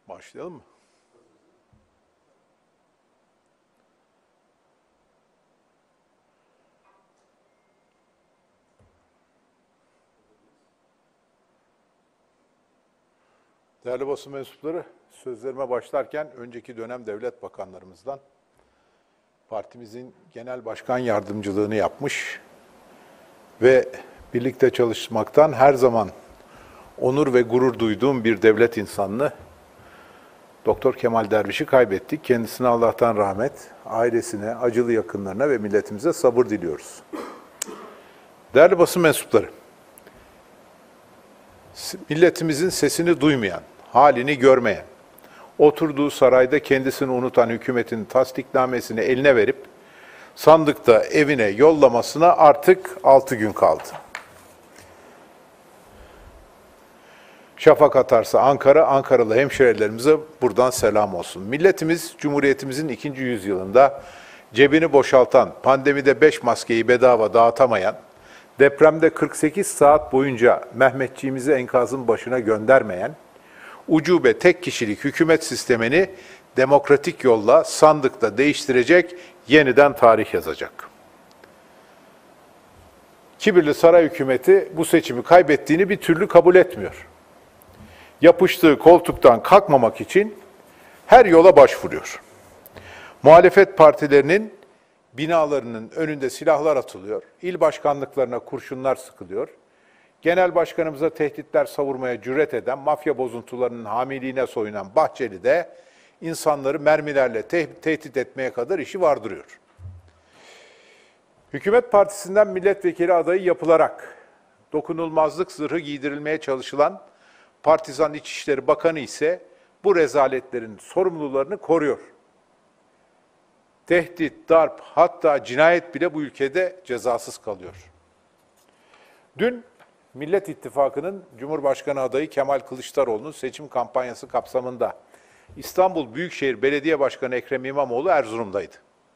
Başlayalım mı? Değerli basın mensupları, sözlerime başlarken önceki dönem devlet bakanlarımızdan partimizin genel başkan yardımcılığını yapmış ve birlikte çalışmaktan her zaman onur ve gurur duyduğum bir devlet insanını Doktor Kemal Derviş'i kaybettik. Kendisine Allah'tan rahmet, ailesine, acılı yakınlarına ve milletimize sabır diliyoruz. Değerli basın mensupları, milletimizin sesini duymayan, halini görmeyen, oturduğu sarayda kendisini unutan hükümetin tasdiknamesini eline verip sandıkta evine yollamasına artık 6 gün kaldı. Şafak atarsa Ankara, Ankaralı hemşehrilerimize buradan selam olsun. Milletimiz, Cumhuriyetimizin 2. yüzyılında cebini boşaltan, pandemide 5 maskeyi bedava dağıtamayan, depremde 48 saat boyunca Mehmetçiğimizi enkazın başına göndermeyen, ucube tek kişilik hükümet sistemini demokratik yolla sandıkta değiştirecek, yeniden tarih yazacak. Kibirli saray hükümeti bu seçimi kaybettiğini bir türlü kabul etmiyor. Yapıştığı koltuktan kalkmamak için her yola başvuruyor. Muhalefet partilerinin binalarının önünde silahlar atılıyor, il başkanlıklarına kurşunlar sıkılıyor, genel başkanımıza tehditler savurmaya cüret eden, mafya bozuntularının hamiliğine soyunan Bahçeli de insanları mermilerle tehdit etmeye kadar işi vardırıyor. Hükümet partisinden milletvekili adayı yapılarak dokunulmazlık zırhı giydirilmeye çalışılan Partizan İçişleri Bakanı ise bu rezaletlerin sorumlularını koruyor. Tehdit, darp, hatta cinayet bile bu ülkede cezasız kalıyor. Dün Millet İttifakı'nın Cumhurbaşkanı adayı Kemal Kılıçdaroğlu'nun seçim kampanyası kapsamında İstanbul Büyükşehir Belediye Başkanı Ekrem İmamoğlu Erzurum'daydı.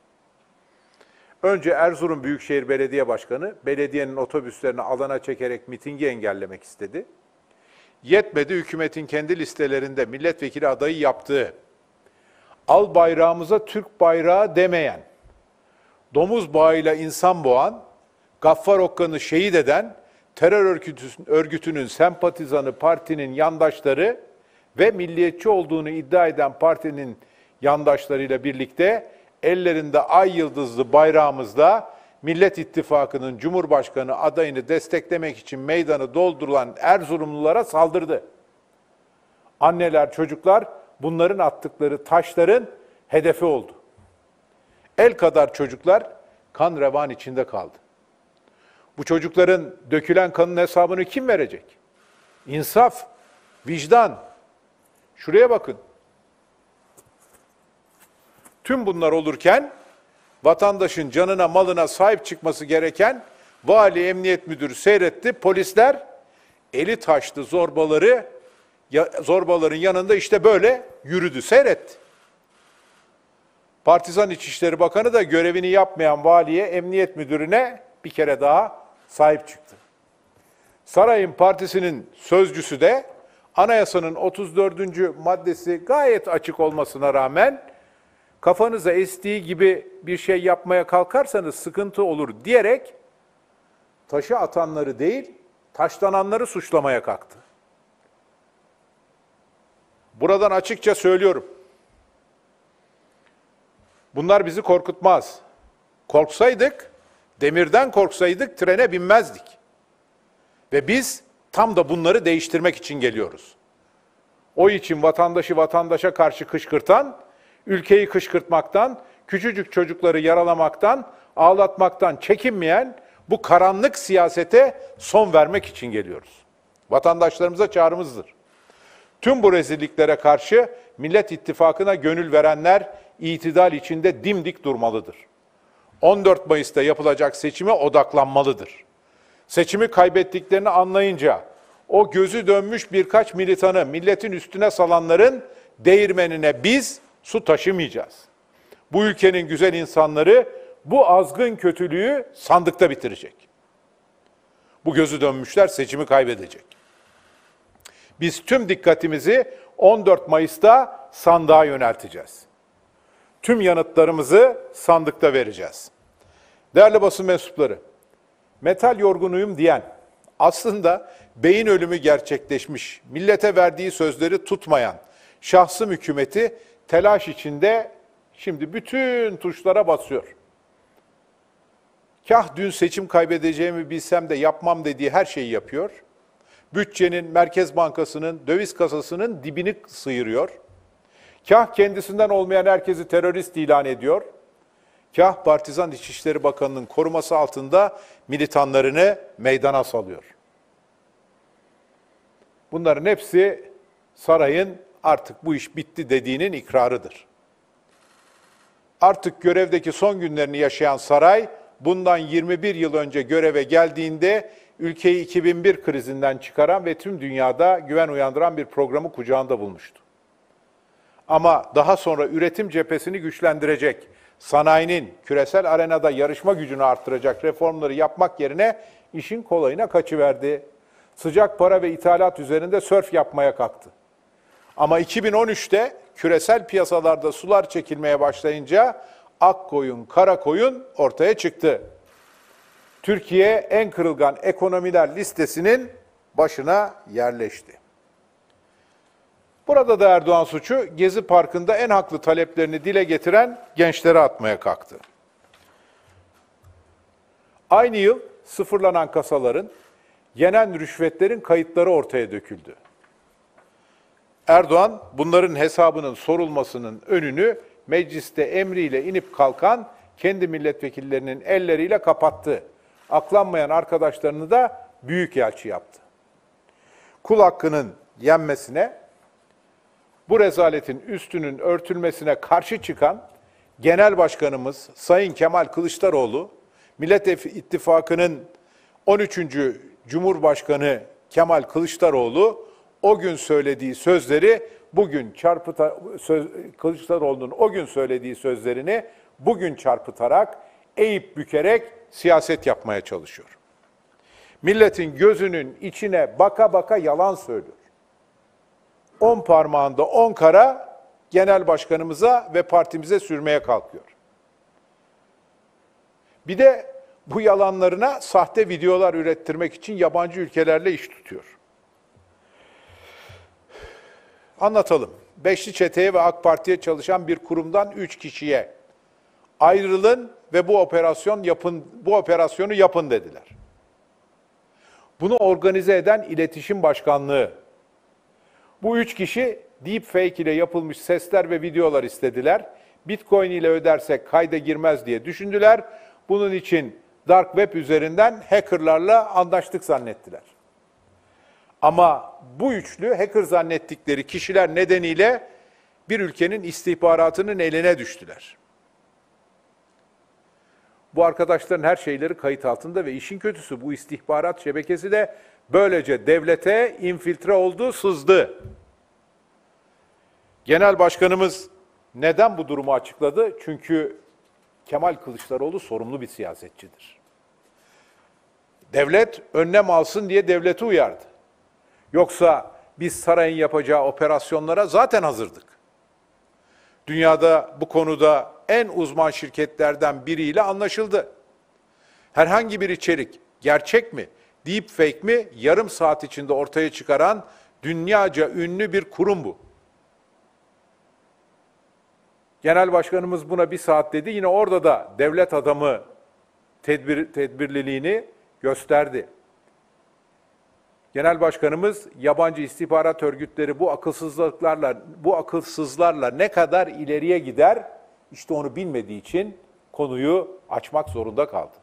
Önce Erzurum Büyükşehir Belediye Başkanı, belediyenin otobüslerini alana çekerek mitingi engellemek istedi. Yetmedi, hükümetin kendi listelerinde milletvekili adayı yaptığı, al bayrağımıza Türk bayrağı demeyen, domuz bağıyla insan boğan, Gaffar Okkan'ı şehit eden, terör örgütünün sempatizanı partinin yandaşları ve milliyetçi olduğunu iddia eden partinin yandaşlarıyla birlikte ellerinde ay yıldızlı bayrağımızla Millet İttifakı'nın Cumhurbaşkanı adayını desteklemek için meydanı doldurulan Erzurumlulara saldırdı. Anneler, çocuklar bunların attıkları taşların hedefi oldu. El kadar çocuklar kan revan içinde kaldı. Bu çocukların dökülen kanın hesabını kim verecek? İnsaf, vicdan. Şuraya bakın. Tüm bunlar olurken vatandaşın canına, malına sahip çıkması gereken vali, emniyet müdürü seyretti. Polisler eli taşlı zorbaların yanında işte böyle yürüdü, seyretti. Partizan İçişleri Bakanı da görevini yapmayan valiye, emniyet müdürüne bir kere daha sahip çıktı. Sarayın partisinin sözcüsü de anayasanın 34. maddesi gayet açık olmasına rağmen kafanıza estiği gibi bir şey yapmaya kalkarsanız sıkıntı olur diyerek taşı atanları değil, taşlananları suçlamaya kalktı. Buradan açıkça söylüyorum. Bunlar bizi korkutmaz. Korksaydık, demirden korksaydık trene binmezdik. Ve biz tam da bunları değiştirmek için geliyoruz. O için vatandaşı vatandaşa karşı kışkırtan, ülkeyi kışkırtmaktan, küçücük çocukları yaralamaktan, ağlatmaktan çekinmeyen bu karanlık siyasete son vermek için geliyoruz. Vatandaşlarımıza çağrımızdır. Tüm bu rezilliklere karşı Millet İttifakı'na gönül verenler itidal içinde dimdik durmalıdır. 14 Mayıs'ta yapılacak seçime odaklanmalıdır. Seçimi kaybettiklerini anlayınca o gözü dönmüş birkaç militanı milletin üstüne salanların değirmenine biz su taşımayacağız. Bu ülkenin güzel insanları bu azgın kötülüğü sandıkta bitirecek. Bu gözü dönmüşler seçimi kaybedecek. Biz tüm dikkatimizi 14 Mayıs'ta sandığa yönelteceğiz. Tüm yanıtlarımızı sandıkta vereceğiz. Değerli basın mensupları, metal yorgunuyum diyen, aslında beyin ölümü gerçekleşmiş, millete verdiği sözleri tutmayan şahsım hükümeti telaş içinde şimdi bütün tuşlara basıyor. Kah dün seçim kaybedeceğimi bilsem de yapmam dediği her şeyi yapıyor. Bütçenin, Merkez Bankası'nın, döviz kasasının dibini sıyırıyor. Kah kendisinden olmayan herkesi terörist ilan ediyor. Kah Partizan İçişleri Bakanı'nın koruması altında militanlarını meydana salıyor. Bunların hepsi sarayın artık bu iş bitti dediğinin ikrarıdır. Artık görevdeki son günlerini yaşayan saray, bundan 21 yıl önce göreve geldiğinde ülkeyi 2001 krizinden çıkaran ve tüm dünyada güven uyandıran bir programı kucağında bulmuştu. Ama daha sonra üretim cephesini güçlendirecek, sanayinin küresel arenada yarışma gücünü arttıracak reformları yapmak yerine işin kolayına kaçıverdi. Sıcak para ve ithalat üzerinde sörf yapmaya kalktı. Ama 2013'te küresel piyasalarda sular çekilmeye başlayınca ak koyun, kara koyun ortaya çıktı. Türkiye en kırılgan ekonomiler listesinin başına yerleşti. Burada da Erdoğan suçu Gezi Parkı'nda en haklı taleplerini dile getiren gençlere atmaya kalktı. Aynı yıl sıfırlanan kasaların, yenen rüşvetlerin kayıtları ortaya döküldü. Erdoğan bunların hesabının sorulmasının önünü mecliste emriyle inip kalkan kendi milletvekillerinin elleriyle kapattı. Aklanmayan arkadaşlarını da büyükelçi yaptı. Kul hakkının yenmesine, bu rezaletin üstünün örtülmesine karşı çıkan Genel Başkanımız Sayın Kemal Kılıçdaroğlu, Millet İttifakı'nın 13. Cumhurbaşkanı Kemal Kılıçdaroğlu o gün söylediği sözleri bugün Kılıçdaroğlu'nun o gün söylediği sözlerini bugün çarpıtarak, eğip bükerek siyaset yapmaya çalışıyor. Milletin gözünün içine baka baka yalan söylüyor. 10 parmağında 10 kara genel başkanımıza ve partimize sürmeye kalkıyor. Bir de bu yalanlarına sahte videolar ürettirmek için yabancı ülkelerle iş tutuyor. Anlatalım. Beşli Çete'ye ve AK Parti'ye çalışan bir kurumdan 3 kişiye ayrılın ve bu operasyonu yapın dediler. Bunu organize eden İletişim Başkanlığı. Bu 3 kişi deepfake ile yapılmış sesler ve videolar istediler. Bitcoin ile ödersek kayda girmez diye düşündüler. Bunun için Dark Web üzerinden hackerlarla anlaştık zannettiler. Ama bu üçlü hacker zannettikleri kişiler nedeniyle bir ülkenin istihbaratının eline düştüler. Bu arkadaşların her şeyleri kayıt altında ve işin kötüsü bu istihbarat şebekesi de böylece devlete infiltre oldu, sızdı. Genel Başkanımız neden bu durumu açıkladı? Çünkü Kemal Kılıçdaroğlu sorumlu bir siyasetçidir. Devlet önlem alsın diye devleti uyardı. Yoksa biz sarayın yapacağı operasyonlara zaten hazırdık. Dünyada bu konuda en uzman şirketlerden biriyle anlaşıldı. Herhangi bir içerik gerçek mi, deepfake mi yarım saat içinde ortaya çıkaran dünyaca ünlü bir kurum bu. Genel Başkanımız buna 1 saat dedi. Yine orada da devlet adamı tedbirliliğini gösterdi. Genel Başkanımız yabancı istihbarat örgütleri bu akılsızlarla ne kadar ileriye gider, işte onu bilmediği için konuyu açmak zorunda kaldı.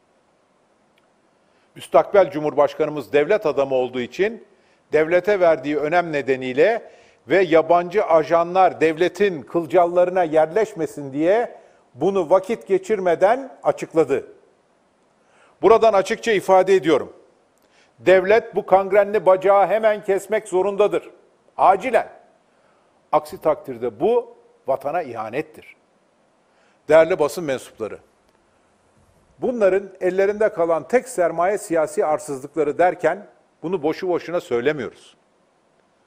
Müstakbel Cumhurbaşkanımız devlet adamı olduğu için devlete verdiği önem nedeniyle ve yabancı ajanlar devletin kılcallarına yerleşmesin diye bunu vakit geçirmeden açıkladı. Buradan açıkça ifade ediyorum. Devlet bu kangrenli bacağı hemen kesmek zorundadır. Acilen. Aksi takdirde bu vatana ihanettir. Değerli basın mensupları, bunların ellerinde kalan tek sermaye siyasi arsızlıkları derken bunu boşu boşuna söylemiyoruz.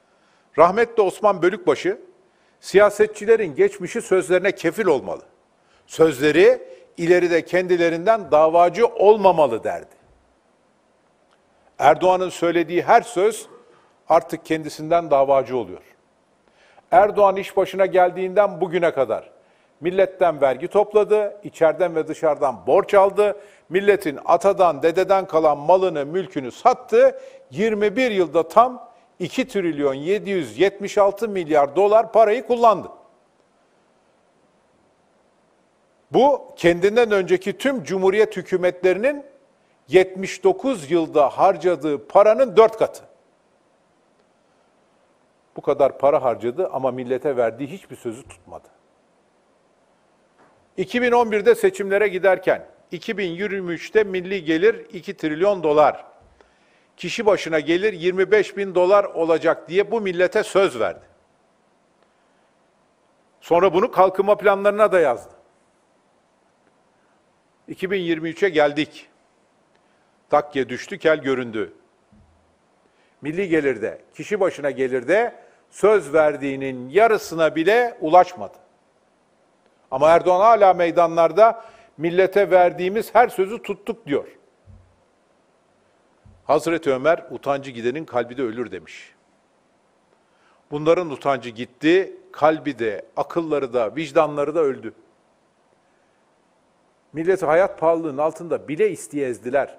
Rahmetli Osman Bölükbaşı, siyasetçilerin geçmişi sözlerine kefil olmalı. Sözleri ileride kendilerinden davacı olmamalı derdi. Erdoğan'ın söylediği her söz artık kendisinden davacı oluyor. Erdoğan iş başına geldiğinden bugüne kadar milletten vergi topladı, içeriden ve dışarıdan borç aldı, milletin atadan, dededen kalan malını, mülkünü sattı, 21 yılda tam 2 trilyon 776 milyar dolar parayı kullandı. Bu kendinden önceki tüm Cumhuriyet hükümetlerinin 79 yılda harcadığı paranın 4 katı. Bu kadar para harcadı ama millete verdiği hiçbir sözü tutmadı. 2011'de seçimlere giderken 2023'te milli gelir 2 trilyon dolar, kişi başına gelir 25 bin dolar olacak diye bu millete söz verdi. Sonra bunu kalkınma planlarına da yazdı. 2023'e geldik. Takke düştü, kel göründü. Milli gelirde, kişi başına gelirde söz verdiğinin yarısına bile ulaşmadı. Ama Erdoğan hala meydanlarda millete verdiğimiz her sözü tuttuk diyor. Hazreti Ömer, utancı gidenin kalbi de ölür demiş. Bunların utancı gitti, kalbi de, akılları da, vicdanları da öldü. Milleti hayat pahalılığının altında bile isteye ezdiler.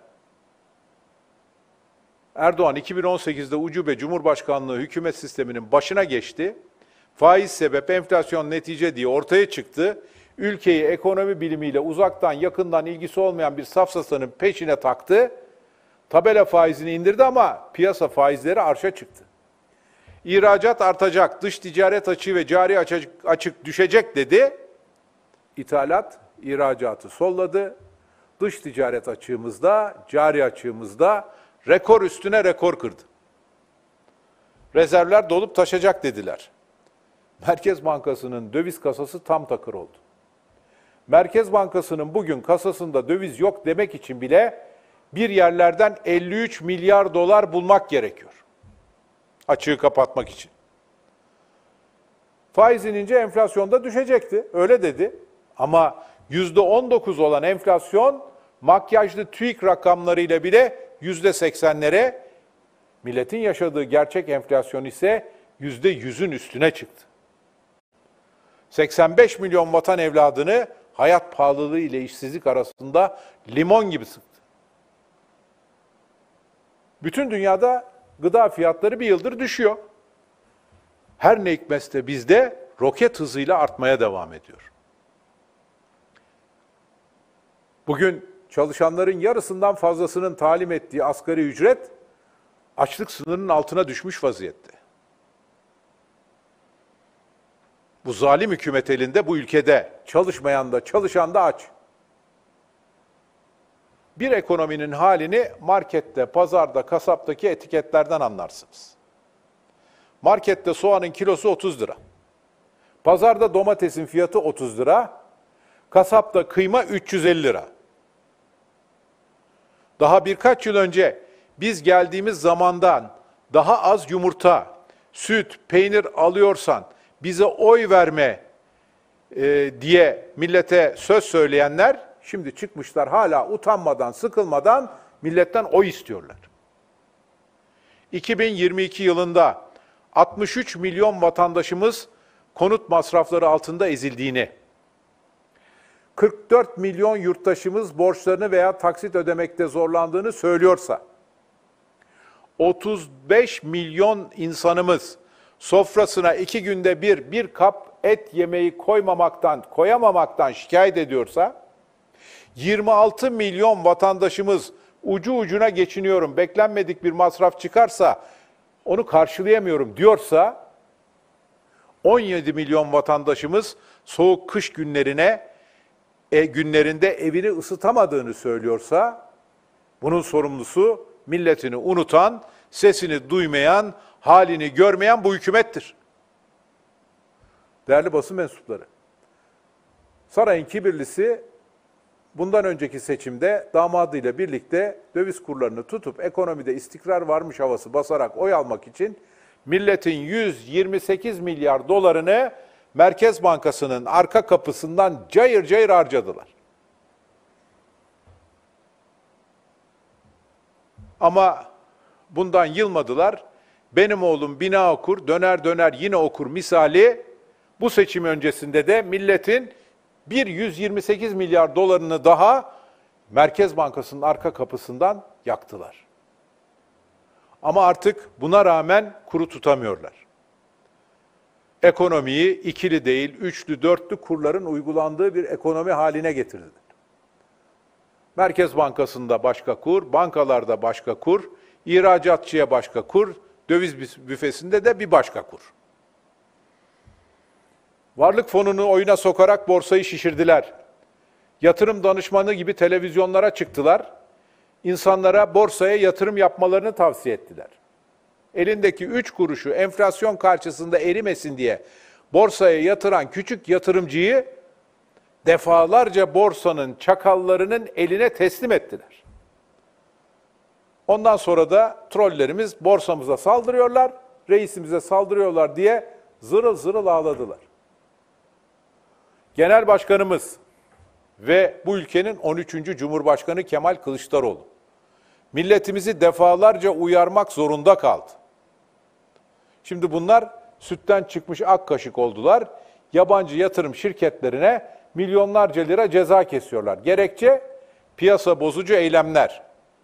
Erdoğan 2018'de ucube Cumhurbaşkanlığı hükümet sisteminin başına geçti. Faiz sebep, enflasyon netice diye ortaya çıktı. Ülkeyi ekonomi bilimiyle uzaktan yakından ilgisi olmayan bir safsatanın peşine taktı. Tabela faizini indirdi ama piyasa faizleri arşa çıktı. İhracat artacak, dış ticaret açığı ve cari açık düşecek dedi. İthalat, ihracatı solladı. Dış ticaret açığımızda, cari açığımızda rekor üstüne rekor kırdı. Rezervler dolup taşacak dediler. Merkez Bankası'nın döviz kasası tam takır oldu. Merkez Bankası'nın bugün kasasında döviz yok demek için bile bir yerlerden 53 milyar dolar bulmak gerekiyor. Açığı kapatmak için. Faiz inince enflasyon da düşecekti, öyle dedi. Ama %19 olan enflasyon makyajlı TÜİK rakamlarıyla bile %80'lere, milletin yaşadığı gerçek enflasyon ise %100'ün üstüne çıktı. 85 milyon vatan evladını hayat pahalılığı ile işsizlik arasında limon gibi sıktı. Bütün dünyada gıda fiyatları bir yıldır düşüyor. Her ne hikmetse bizde roket hızıyla artmaya devam ediyor. Bugün çalışanların yarısından fazlasının talim ettiği asgari ücret açlık sınırının altına düşmüş vaziyette. Bu zalim hükümet elinde bu ülkede çalışmayan da çalışan da aç. Bir ekonominin halini markette, pazarda, kasaptaki etiketlerden anlarsınız. Markette soğanın kilosu 30 lira. Pazarda domatesin fiyatı 30 lira. Kasapta kıyma 350 lira. Daha birkaç yıl önce biz geldiğimiz zamandan daha az yumurta, süt, peynir alıyorsan bize oy verme diye millete söz söyleyenler şimdi çıkmışlar hala utanmadan, sıkılmadan milletten oy istiyorlar. 2022 yılında 63 milyon vatandaşımız konut masrafları altında ezildiğini, 44 milyon yurttaşımız borçlarını veya taksit ödemekte zorlandığını söylüyorsa, 35 milyon insanımız sofrasına 2 günde bir kap et yemeği koyamamaktan şikayet ediyorsa, 26 milyon vatandaşımız ucu ucuna geçiniyorum, beklenmedik bir masraf çıkarsa onu karşılayamıyorum diyorsa, 17 milyon vatandaşımız soğuk kış günlerinde evini ısıtamadığını söylüyorsa, bunun sorumlusu milletini unutan, sesini duymayan, halini görmeyen bu hükümettir. Değerli basın mensupları, sarayın kibirlisi bundan önceki seçimde damadıyla birlikte döviz kurlarını tutup ekonomide istikrar varmış havası basarak oy almak için milletin 128 milyar dolarını Merkez Bankası'nın arka kapısından cayır cayır harcadılar. Ama bundan yılmadılar. Benim oğlum bina okur, döner döner yine okur misali bu seçim öncesinde de milletin 128 milyar dolarını daha Merkez Bankası'nın arka kapısından yaktılar. Ama artık buna rağmen kuru tutamıyorlar. Ekonomiyi ikili değil, üçlü, dörtlü kurların uygulandığı bir ekonomi haline getirdiler. Merkez Bankası'nda başka kur, bankalarda başka kur, ihracatçıya başka kur, döviz büfesinde de bir başka kur. Varlık fonunu oyuna sokarak borsayı şişirdiler. Yatırım danışmanı gibi televizyonlara çıktılar. İnsanlara borsaya yatırım yapmalarını tavsiye ettiler. Elindeki 3 kuruşu enflasyon karşısında erimesin diye borsaya yatıran küçük yatırımcıyı defalarca borsanın çakallarının eline teslim ettiler. Ondan sonra da trollerimiz borsamıza saldırıyorlar, reisimize saldırıyorlar diye zırıl zırıl ağladılar. Genel Başkanımız ve bu ülkenin 13. Cumhurbaşkanı Kemal Kılıçdaroğlu milletimizi defalarca uyarmak zorunda kaldı. Şimdi bunlar sütten çıkmış ak kaşık oldular. Yabancı yatırım şirketlerine milyonlarca lira ceza kesiyorlar. Gerekçe piyasa bozucu eylemler.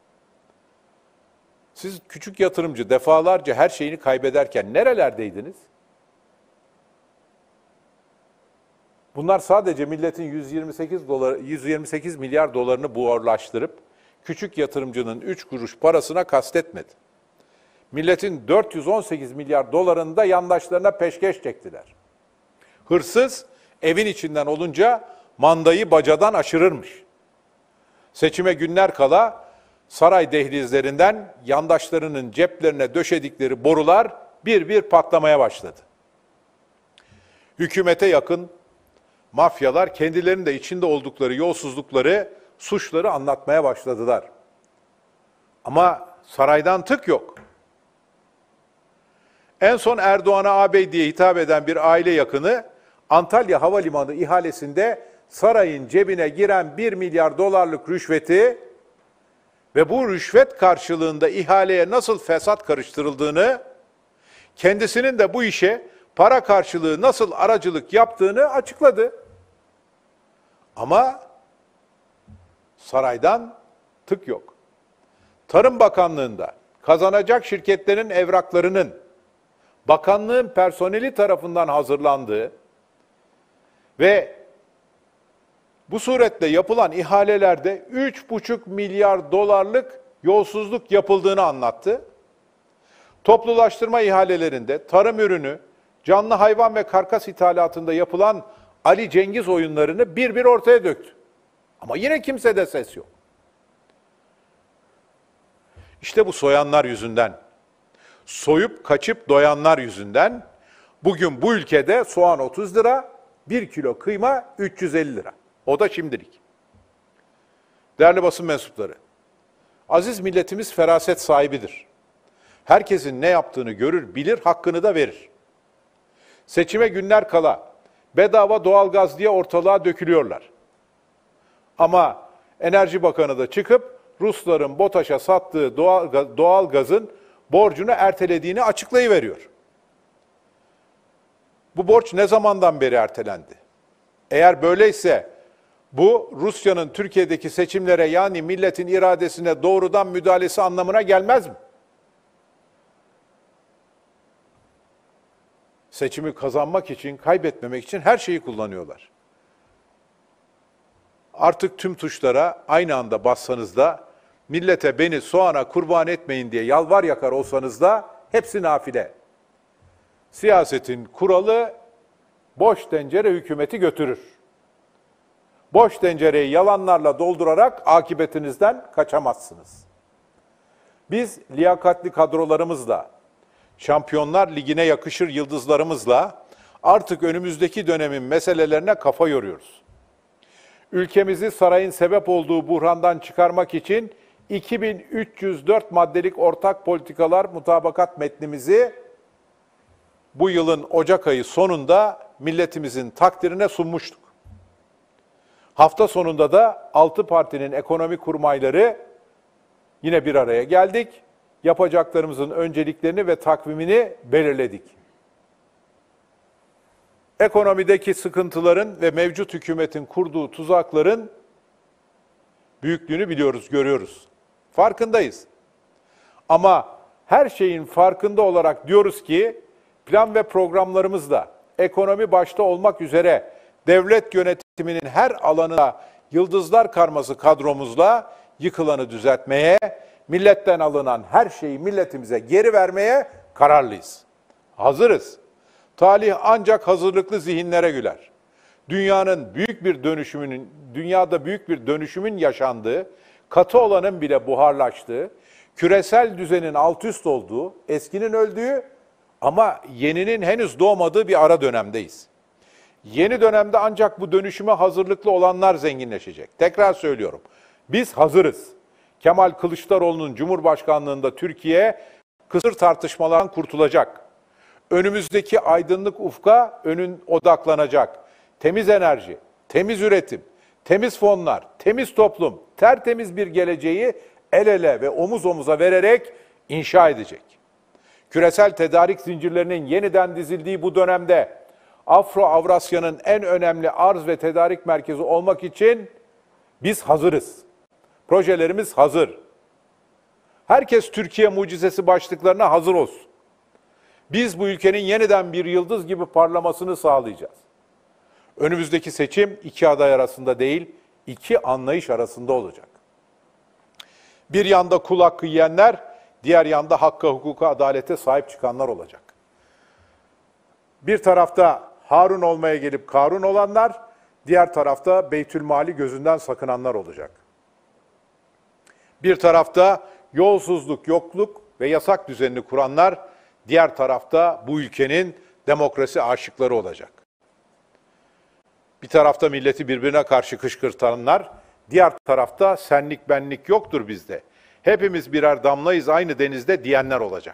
Siz küçük yatırımcı defalarca her şeyini kaybederken nerelerdeydiniz? Bunlar sadece milletin 128 milyar dolarını buharlaştırıp küçük yatırımcının 3 kuruş parasına kastetmedi. Milletin 418 milyar dolarını da yandaşlarına peşkeş çektiler. Hırsız evin içinden olunca mandayı bacadan aşırırmış. Seçime günler kala saray dehlizlerinden yandaşlarının ceplerine döşedikleri borular bir bir patlamaya başladı. Hükümete yakın mafyalar kendilerinin de içinde oldukları yolsuzlukları, suçları anlatmaya başladılar. Ama saraydan tık yok. En son Erdoğan'a ağabey diye hitap eden bir aile yakını Antalya Havalimanı ihalesinde sarayın cebine giren 1 milyar dolarlık rüşveti ve bu rüşvet karşılığında ihaleye nasıl fesat karıştırıldığını, kendisinin de bu işe para karşılığı nasıl aracılık yaptığını açıkladı. Ama saraydan tık yok. Tarım Bakanlığı'nda kazanacak şirketlerin evraklarının bakanlığın personeli tarafından hazırlandığı ve bu suretle yapılan ihalelerde 3,5 milyar dolarlık yolsuzluk yapıldığını anlattı. Toplulaştırma ihalelerinde tarım ürünü, canlı hayvan ve karkas ithalatında yapılan Ali Cengiz oyunlarını bir bir ortaya döktü. Ama yine kimsede ses yok. İşte bu soyanlar yüzünden, soyup kaçıp doyanlar yüzünden bugün bu ülkede soğan 30 lira, 1 kilo kıyma 350 lira. O da şimdilik. Değerli basın mensupları, aziz milletimiz feraset sahibidir. Herkesin ne yaptığını görür, bilir, hakkını da verir. Seçime günler kala bedava doğalgaz diye ortalığa dökülüyorlar. Ama Enerji Bakanı da çıkıp Rusların BOTAŞ'a sattığı doğalgazın borcunu ertelediğini açıklayıveriyor. Bu borç ne zamandan beri ertelendi? Eğer böyleyse bu Rusya'nın Türkiye'deki seçimlere yani milletin iradesine doğrudan müdahalesi anlamına gelmez mi? Seçimi kazanmak için, kaybetmemek için her şeyi kullanıyorlar. Artık tüm tuşlara aynı anda bassanız da, millete beni soğana kurban etmeyin diye yalvar yakar olsanız da hepsi nafile. Siyasetin kuralı boş tencere hükümeti götürür. Boş tencereyi yalanlarla doldurarak akıbetinizden kaçamazsınız. Biz liyakatli kadrolarımızla, Şampiyonlar Ligi'ne yakışır yıldızlarımızla artık önümüzdeki dönemin meselelerine kafa yoruyoruz. Ülkemizi sarayın sebep olduğu buhrandan çıkarmak için 2304 maddelik ortak politikalar mutabakat metnimizi bu yılın Ocak ayı sonunda milletimizin takdirine sunmuştuk. Hafta sonunda da 6 partinin ekonomi kurmayları yine bir araya geldik. Yapacaklarımızın önceliklerini ve takvimini belirledik. Ekonomideki sıkıntıların ve mevcut hükümetin kurduğu tuzakların büyüklüğünü biliyoruz, görüyoruz. Farkındayız. Ama her şeyin farkında olarak diyoruz ki plan ve programlarımızla ekonomi başta olmak üzere devlet yönetiminin her alanına yıldızlar karması kadromuzla yıkılanı düzeltmeye, milletten alınan her şeyi milletimize geri vermeye kararlıyız. Hazırız. Talih ancak hazırlıklı zihinlere güler. Dünyada büyük bir dönüşümün yaşandığı, katı olanın bile buharlaştığı, küresel düzenin alt üst olduğu, eskinin öldüğü ama yeninin henüz doğmadığı bir ara dönemdeyiz. Yeni dönemde ancak bu dönüşüme hazırlıklı olanlar zenginleşecek. Tekrar söylüyorum, biz hazırız. Kemal Kılıçdaroğlu'nun Cumhurbaşkanlığında Türkiye kısır tartışmalardan kurtulacak. Önümüzdeki aydınlık ufka odaklanacak. Temiz enerji, temiz üretim, temiz fonlar, temiz toplum, tertemiz bir geleceği el ele ve omuz omuza vererek inşa edecek. Küresel tedarik zincirlerinin yeniden dizildiği bu dönemde Afro-Avrasya'nın en önemli arz ve tedarik merkezi olmak için biz hazırız. Projelerimiz hazır. Herkes Türkiye mucizesi başlıklarına hazır olsun. Biz bu ülkenin yeniden bir yıldız gibi parlamasını sağlayacağız. Önümüzdeki seçim iki aday arasında değil, iki anlayış arasında olacak. Bir yanda kul hakkı yiyenler, diğer yanda hakka, hukuka, adalete sahip çıkanlar olacak. Bir tarafta Harun olmaya gelip Karun olanlar, diğer tarafta Beytülmali gözünden sakınanlar olacak. Bir tarafta yolsuzluk, yokluk ve yasak düzenini kuranlar, diğer tarafta bu ülkenin demokrasi aşıkları olacak. Bir tarafta milleti birbirine karşı kışkırtanlar, diğer tarafta senlik benlik yoktur bizde. Hepimiz birer damlayız aynı denizde diyenler olacak.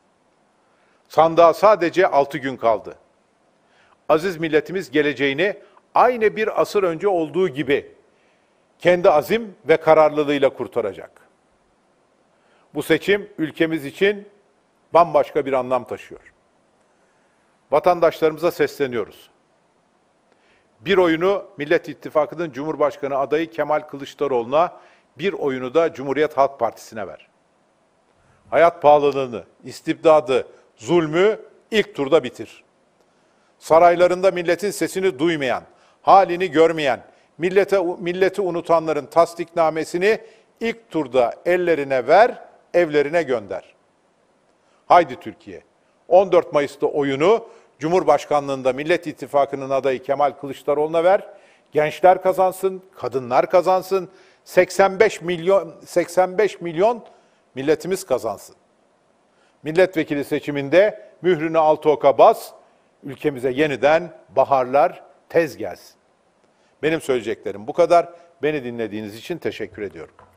Sandığa sadece 6 gün kaldı. Aziz milletimiz geleceğini aynı bir asır önce olduğu gibi kendi azim ve kararlılığıyla kurtaracak. Bu seçim ülkemiz için bambaşka bir anlam taşıyor. Vatandaşlarımıza sesleniyoruz. Bir oyunu Millet İttifakı'nın Cumhurbaşkanı adayı Kemal Kılıçdaroğlu'na, bir oyunu da Cumhuriyet Halk Partisi'ne ver. Hayat pahalılığını, istibdadı, zulmü ilk turda bitir. Saraylarında milletin sesini duymayan, halini görmeyen, milleti unutanların tasdiknamesini ilk turda ellerine ver, evlerine gönder. Haydi Türkiye, 14 Mayıs'ta oyunu Cumhurbaşkanlığında Millet İttifakı'nın adayı Kemal Kılıçdaroğlu'na ver. Gençler kazansın, kadınlar kazansın, 85 milyon milletimiz kazansın. Milletvekili seçiminde mührünü altı oka bas, ülkemize yeniden baharlar tez gelsin. Benim söyleyeceklerim bu kadar. Beni dinlediğiniz için teşekkür ediyorum.